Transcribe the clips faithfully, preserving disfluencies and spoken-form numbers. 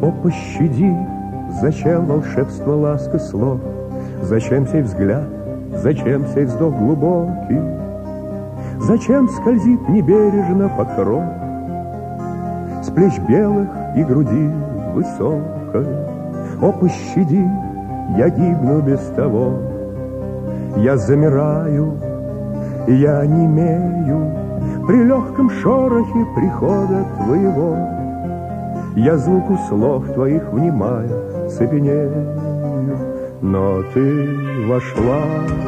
О, пощади, зачем волшебство ласк и слов? Зачем сей взгляд, зачем сей вздох глубокий? Зачем скользит небережно покров с плеч белых и груди высокой? О, пощади, я гибну без того, я замираю, я немею при легком шорохе прихода твоего. Я звуку слов твоих внимая цепенею, но ты вошла,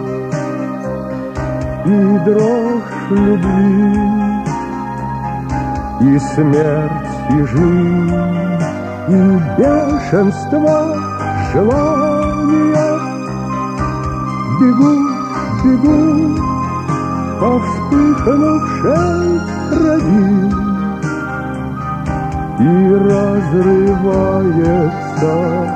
и дрожь любви, и смерть, и жизнь, и бешенство желания бегут, бегут по вспыхнувшей крови, и разрывается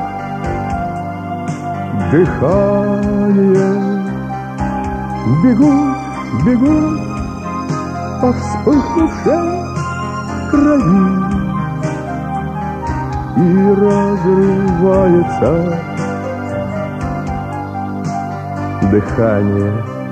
дыхание. Бегут, бегут по вспыхнувшей крови, и разрывается дыхание.